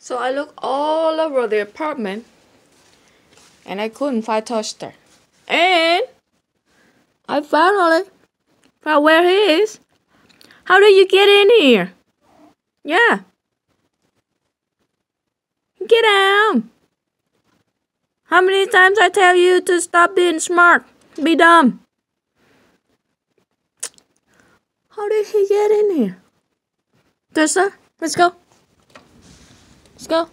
So I looked all over the apartment and I couldn't find Toaster. And I finally found where he is. How did you get in here? Yeah. Get out. How many times I tell you to stop being smart? Be dumb. How did he get in here? Toaster, let's go. Let's go.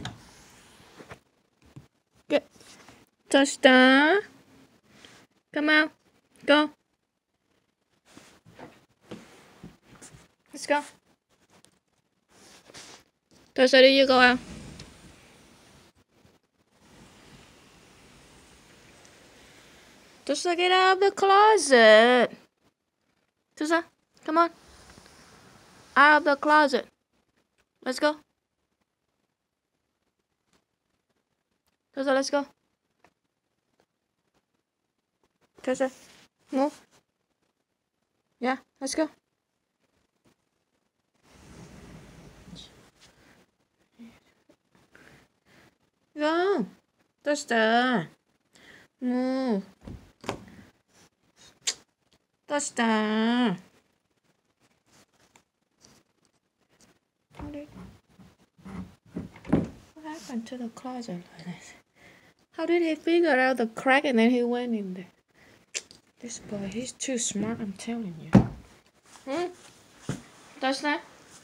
Get Toaster. Come out. Go. Let's go. Toaster, did you go out? Toaster, get out of the closet. Toaster, come on. Out of the closet. Let's go. Toaster, let's go. Toaster, move. Yeah, let's go. Go. Toaster. Move. Toaster. What happened to the closet like this? How did he figure out the crack and then he went in there? This boy, he's too smart, I'm telling you. Toaster?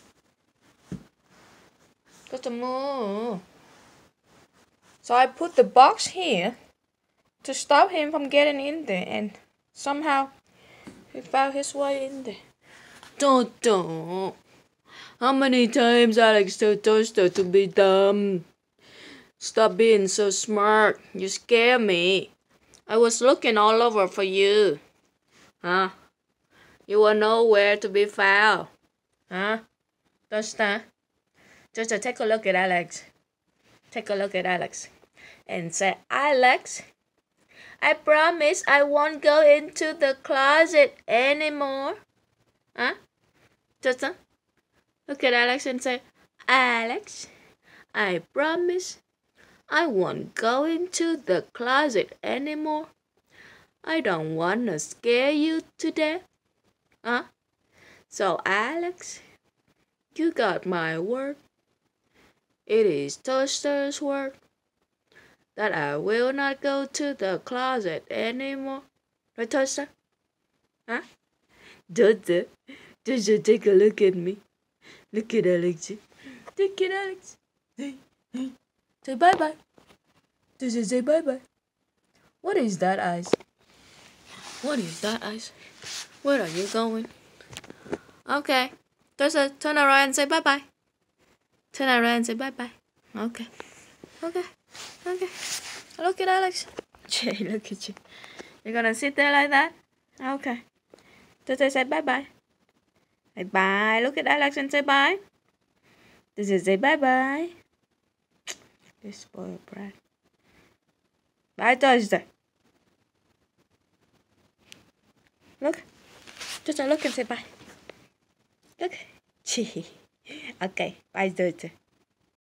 Toaster, move. So I put the box here to stop him from getting in there, and somehow he found his way in there. Don't. How many times Alex told Toaster to be dumb? Stop being so smart. You scare me. I was looking all over for you. Huh? You were nowhere to be found. Huh? Toaster? Toaster, take a look at Alex. Take a look at Alex. And say, Alex, I promise I won't go into the closet anymore. Huh? Toaster? Look at Alex and say, Alex, I promise I won't go into the closet anymore. I don't want to scare you to death. Huh? So, Alex, you got my word. It is Toaster's word that I will not go to the closet anymore. Right, Toaster? Huh? Toaster, take a look at me. Look at Alex. Look at Alex. Say bye-bye. Toaster, say bye-bye. What is that, Ice? What is that, Ice? Where are you going? Okay. Toaster, turn around and say bye-bye. Turn around and say bye-bye. Okay. Look at Alex. Jay, look at you. You're gonna sit there like that? Okay. Toaster, say bye-bye. Say bye. Look at Alex and say bye. Toaster, say bye-bye. This spoiled brat. Bye, Toaster. Look. Toaster, look and say bye. Look. Okay. Bye, Toaster.